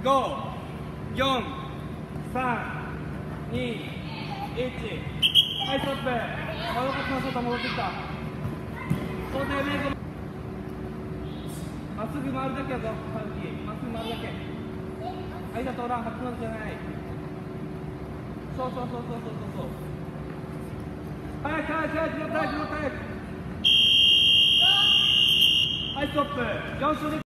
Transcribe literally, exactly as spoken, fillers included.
ご、よん、さん、に、いち、はい、ストップ。戻ってきましょうか、戻ってきた。想定メイク。まっすぐ回るだけやぞ、ハルキ。まっすぐ回るだけ。間通らん、吐くのじゃない。そうそうそうそうそうそう。早く早く早く、早く早く。はい、ストップ。よん周で